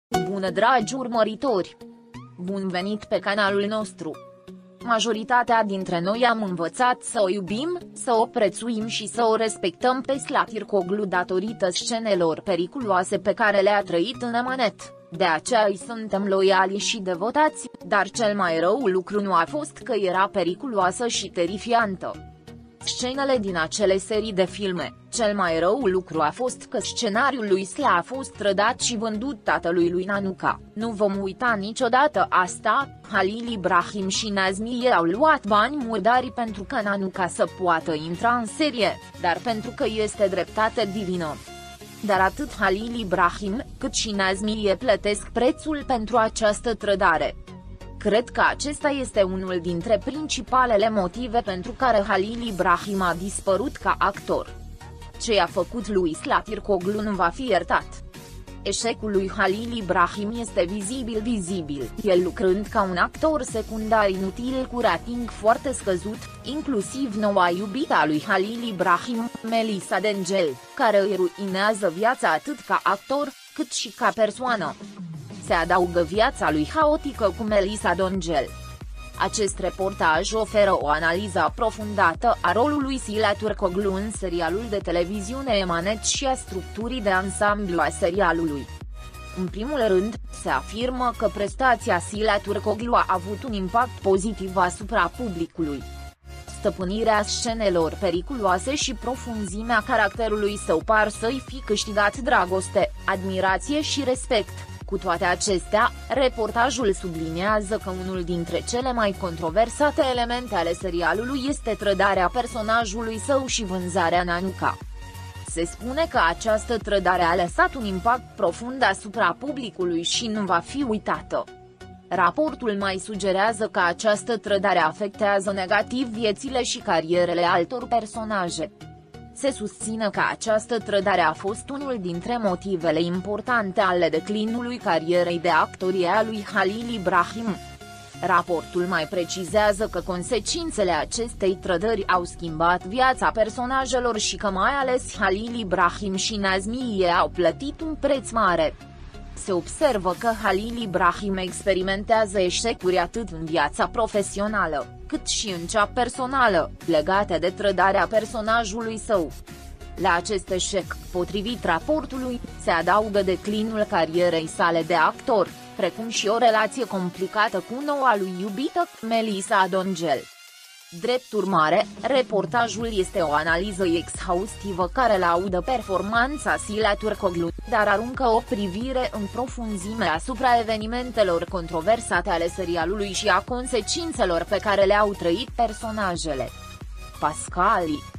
Bună dragi urmăritori! Bun venit pe canalul nostru! Majoritatea dintre noi am învățat să o iubim, să o prețuim și să o respectăm pe Slatircoglu datorită scenelor periculoase pe care le-a trăit în emanet. De aceea îi suntem loiali și devotați, dar cel mai rău lucru nu a fost că era periculoasă și terifiantă. Scenele din acele serii de filme, cel mai rău lucru a fost că scenariul lui Sla a fost trădat și vândut tatălui lui Nanuka. Nu vom uita niciodată asta, Halil Ibrahim și Nazmiye au luat bani murdari pentru ca Nanuka să poată intra în serie, dar pentru că este dreptate divină. Dar atât Halil Ibrahim, cât și Nazmiye plătesc prețul pentru această trădare. Cred că acesta este unul dintre principalele motive pentru care Halil Ibrahim a dispărut ca actor. Ce i-a făcut lui Slatircoglu nu va fi iertat. Eșecul lui Halil Ibrahim este vizibil, el lucrând ca un actor secundar inutil cu rating foarte scăzut, inclusiv noua iubită a lui Halil Ibrahim, Melissa Dengel, care îi ruinează viața atât ca actor, cât și ca persoană. Se adaugă viața lui haotică cu Melissa Dengel. Acest reportaj oferă o analiză aprofundată a rolului Slatircoglu în serialul de televiziune Emanet și a structurii de ansamblu a serialului. În primul rând, se afirmă că prestația Slatircoglu a avut un impact pozitiv asupra publicului. Stăpânirea scenelor periculoase și profunzimea caracterului său par să-i fi câștigat dragoste, admirație și respect. Cu toate acestea, reportajul subliniază că unul dintre cele mai controversate elemente ale serialului este trădarea personajului său și vânzarea Nanuka. Se spune că această trădare a lăsat un impact profund asupra publicului și nu va fi uitată. Raportul mai sugerează că această trădare afectează negativ viețile și carierele altor personaje. Se susține că această trădare a fost unul dintre motivele importante ale declinului carierei de actorie a lui Halil Ibrahim. Raportul mai precizează că consecințele acestei trădări au schimbat viața personajelor și că mai ales Halil Ibrahim și Nazmiye au plătit un preț mare. Se observă că Halil Ibrahim experimentează eșecuri atât în viața profesională, cât și în cea personală, legate de trădarea personajului său. La acest eșec, potrivit raportului, se adaugă declinul carierei sale de actor, precum și o relație complicată cu noua lui iubită, Melissa Dengel. Drept urmare, reportajul este o analiză exhaustivă care laudă performanța Slatircoglu, dar aruncă o privire în profunzime asupra evenimentelor controversate ale serialului și a consecințelor pe care le-au trăit personajele. Pascali